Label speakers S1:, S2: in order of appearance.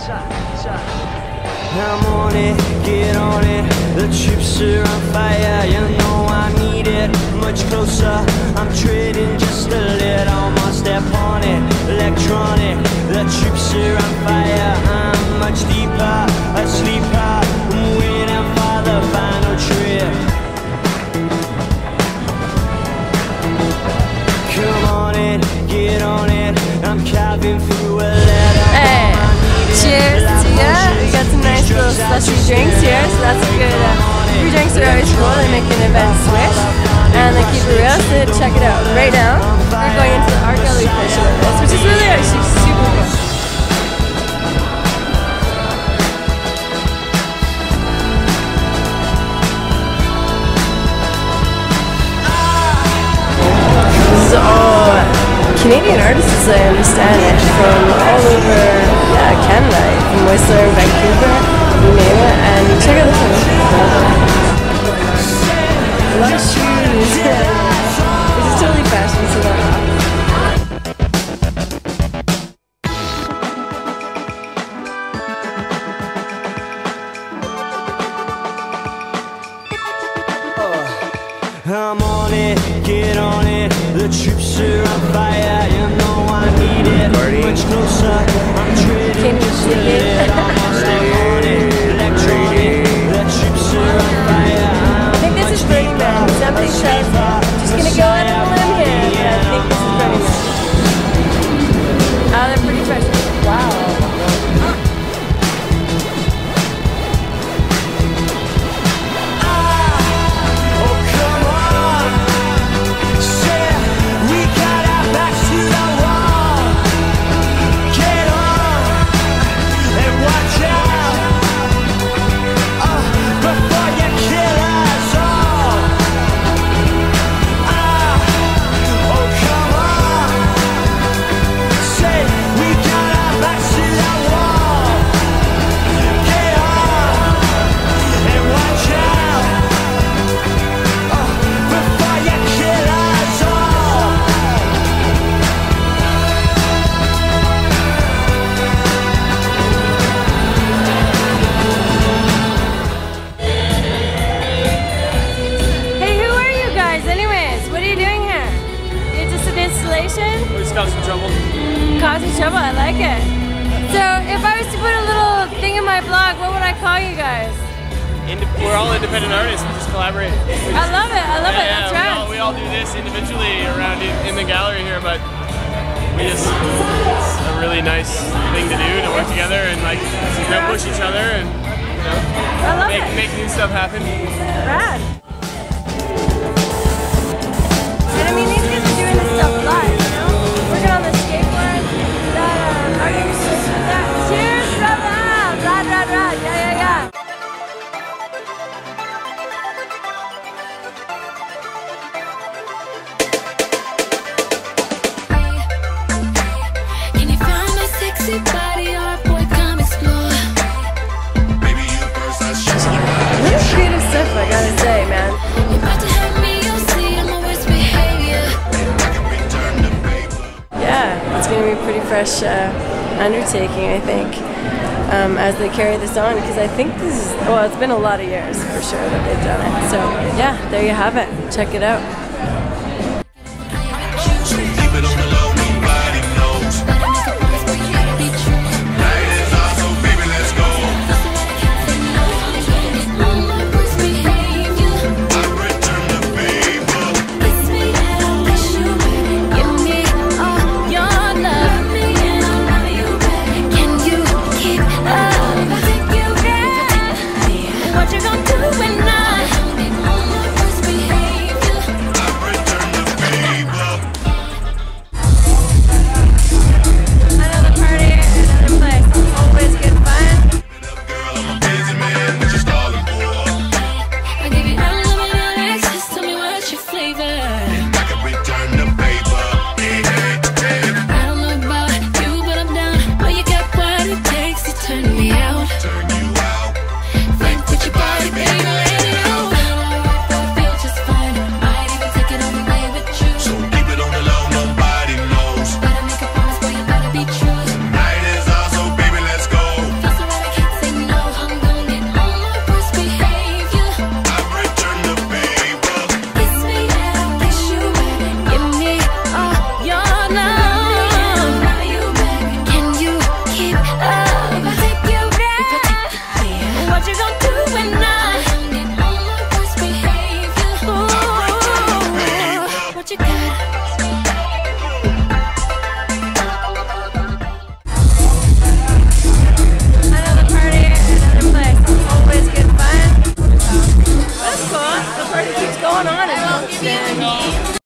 S1: I'm on it, get on it. The troops are on fire, you know I need it. Much closer, I'm trading just a little more. Step on it, electronic. The troops are on fire, I'm much deeper, a sleeper. I'm waiting for the final trip. Come on it, get on it. I'm carving through a letter.
S2: Hey, cheers to ya. We got some nice little slushy drinks here, so that's a good. Free drinks are always cool. They make an event swish, and they keep it real. So check it out. Right now, we're going into the art gallery portion of this, which is really actually super cool. So, Canadian artists, as I understand it, from all over Canada, from Whistler, Vancouver, you name it, and check out this one. A lot of shoes. This is totally fashion, so
S1: I'm on it, get on it. The troops are on fire, you know I need it. Much closer, I'm trading just a little more. Step on it, electronic. The troops are on fire.
S2: I think this is Burning Man. Somebody says, just gonna go out on a limb here, but I think this is Burning Man. They're pretty fresh. Wow.
S3: Causing trouble.
S2: Causing trouble, I like it. So, if I was to put a little thing in my blog, what would I call you guys?
S3: We're all independent artists, we just collaborate.
S2: I love it, that's right.
S3: We all do this individually around in the gallery here, but it's a really nice thing to do, to work together and like push each other and make new stuff happen.
S2: Rad. And I mean, these guys are doing this stuff live, you know? Working on the skateboard, cheers, brother! Rad, yeah.
S4: Can you find my sexy body, or boy, come explore? Baby, you first, I should
S2: Really creative stuff, I gotta say, man.
S4: You're about to have me, you'll see my worst behavior.
S2: Yeah, it's going to be a pretty fresh undertaking, I think, as they carry this on, because I think this is, well, it's been a lot of years for sure that they've done it. So, yeah, there you have it. Check it out.
S4: you got.
S2: Another party, another place. Always good fun. That's cool. The party keeps going on in Houston.